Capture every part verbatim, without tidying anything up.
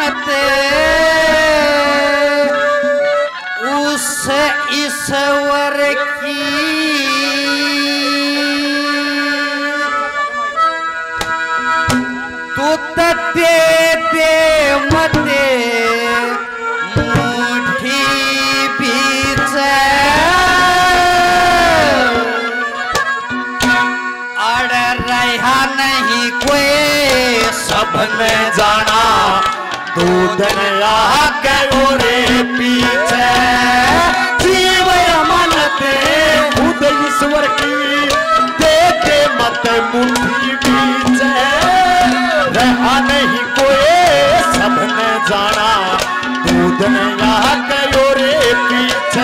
मनते उस ईश्वर की तू दे दे मते मुट्ठी बीच अड़ रहा नहीं कोई सबने जाना दूध गयो रे पीछे जीव मनते खुद ईश्वर की दे दे मत मुट्ठी बीच रहा नहीं कोई सबने जाना दूध गयो रे पीछे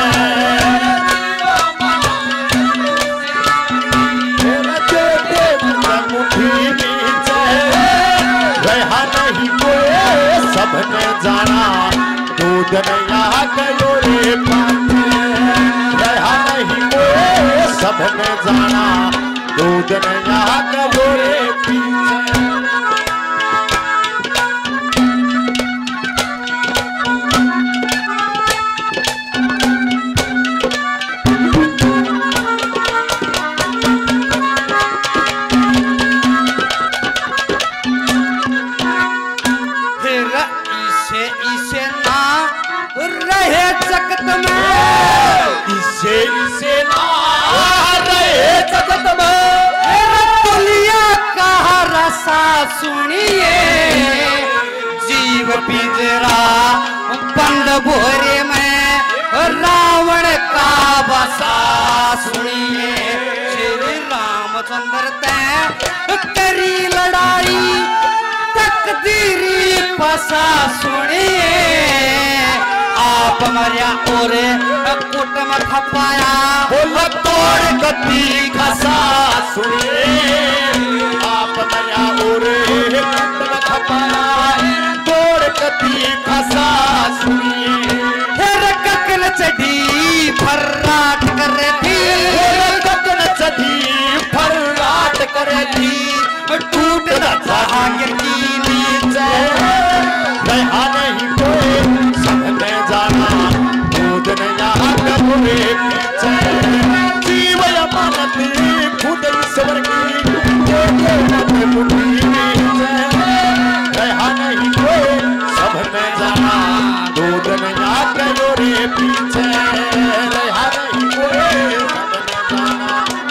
सबने जाना दूध नया गयो रे पाछे रहा नहीं कोई सबने जाना दूध नया गयो रे पीछे जगत में इसे इसे ना रहे जगत में दुनिया का रसा सुनिए जीव पिंजरा बंद भोरे में रावण का बसा सुनिए श्री रामचंद्र तय करी लड़ाई तकदीरी बसा सुनिए आप मरिया ओरे कुटम खपाया बोल तोड़ गति खसा सुनिए आप मरिया ओरे कुटम खपाया तोड़ गति खसा सुनिए फिर ककन चढ़ी फर्राट कर थी ककन चढ़ी फर्राट कर थी टूट रहा की नीचे रहा नहीं कोई सबने जाना दूध नया गयो रे पीछे जीव मनते खुद ईश्वर की मुट्ठी बीचे रहा नहीं कोई सबने जाना दूध नया गयो रे पीछे रहा नहीं कोई सबने जाना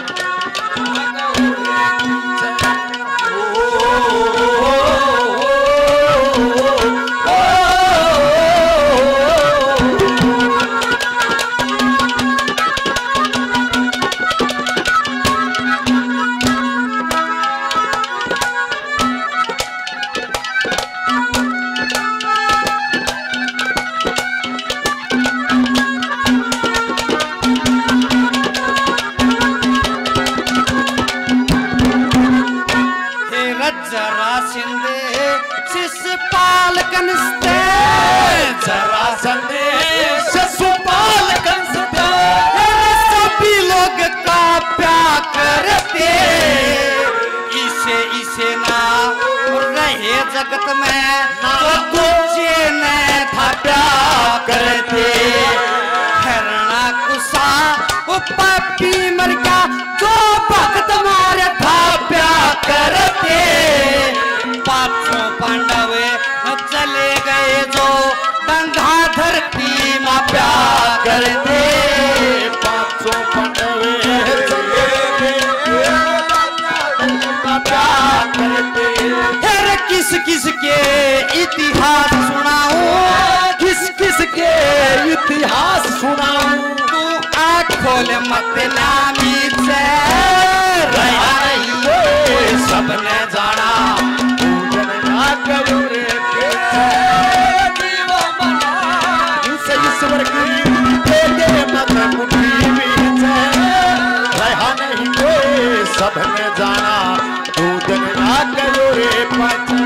जगत में तो तुझे न था प्यार करते हरणा कुसा पापी मर गया जो भक्त मारे था प्यार करते पांचों पांडव चले गए जो गंगा धरती में प्यार करते पांचों पांडव चले गए प्यार करते किस किस के इतिहास सुनाऊं किस किस के इतिहास सुनाऊं तू आँख खोल मत नामी से रहा सबने जाना दूध नया गयो रे पीछे जीव मना इस ईश्वर की दे दे मत मुट्ठी बीचे रहा नहीं कोई सबने जाना दूध नया गयो रे पीछे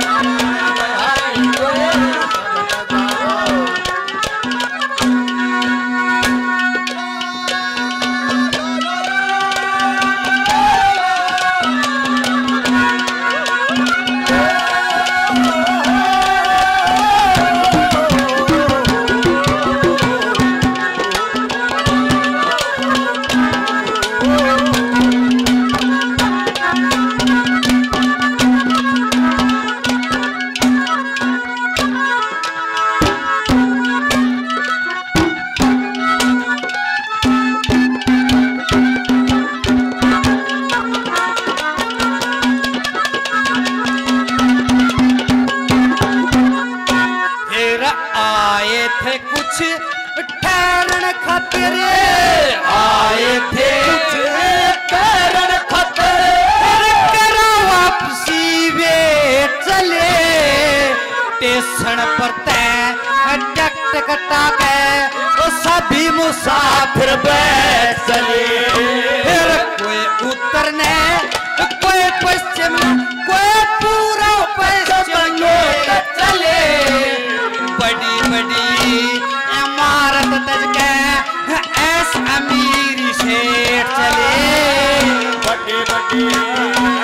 थे कुछ ठहरन खातिर, आए थे कुछ ठहरन खातिर, करो वापसी वे चले स्टेशन पर तय टिकट कटा के तो सभी मुसाफिर बैठ चले। फिर कोई उत्तरने कोई पश्चिम कोई पूरा पश्चिम चले, बड़ी बड़ी इमारत तज के ऐस अमीरी से चले, बड़ी बड़ी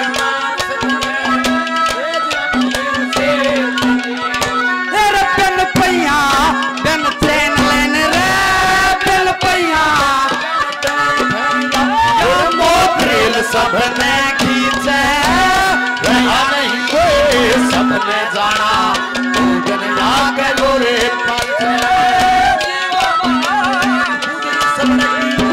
सबने खींचे, रहा नहीं कोई सबने जाना पूजन जाके गोरे पाछे, सबने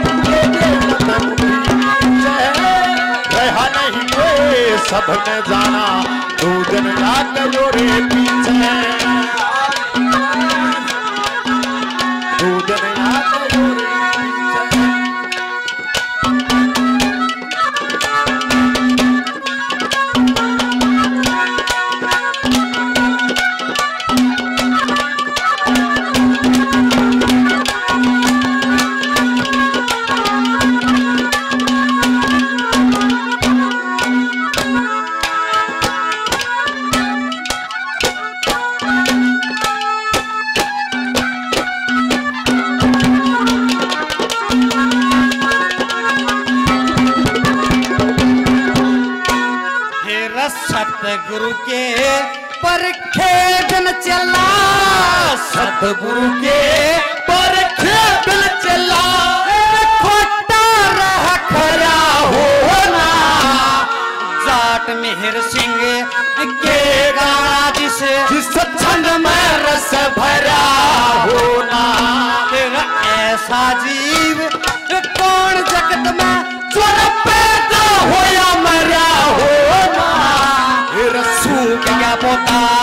रहा नहीं कोई सबने जाना पूजन जाके गोरे पीछे, पूजन जाके गोरे सतगुरु के परखे दिन चला, सतगुरु के परखे दिन चला, खोटा रह खरा होना, जाट मेहर सिंह के गाना जिसे जिस छंद में रस भरा होना, तेरा ऐसा जीव कौन जगत में चोर पैदा होया मरा होना, सूख गया पोता